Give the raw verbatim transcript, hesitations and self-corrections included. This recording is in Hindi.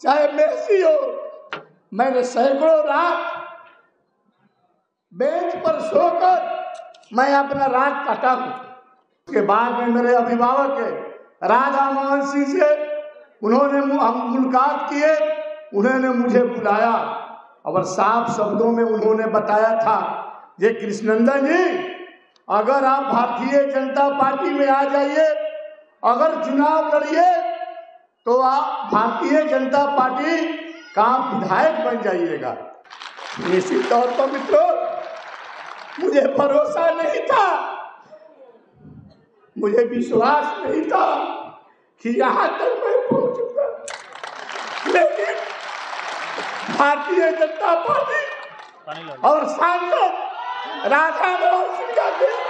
चाहे मेसी हो, मैंने सैकड़ों रात बेंच पर सोकर मैं अपना रात काटा हूँ। उसके बाद में मेरे अभिभावक है राधा मोहन सिंह से, उन्होंने हम मुलाकात किए, उन्होंने मुझे बुलाया और साफ शब्दों में उन्होंने बताया था, ये कृष्णनंदन जी अगर आप भारतीय जनता पार्टी में आ जाइए, अगर चुनाव लड़िए तो आप भारतीय जनता पार्टी का विधायक बन जाइएगा। निश्चित तौर पर मित्रों मुझे भरोसा नहीं था, मुझे विश्वास नहीं था कि यहाँ तक मैं पहुंचूंगा, लेकिन भारतीय जनता पार्टी और सांसद राधा मोहन सिंह का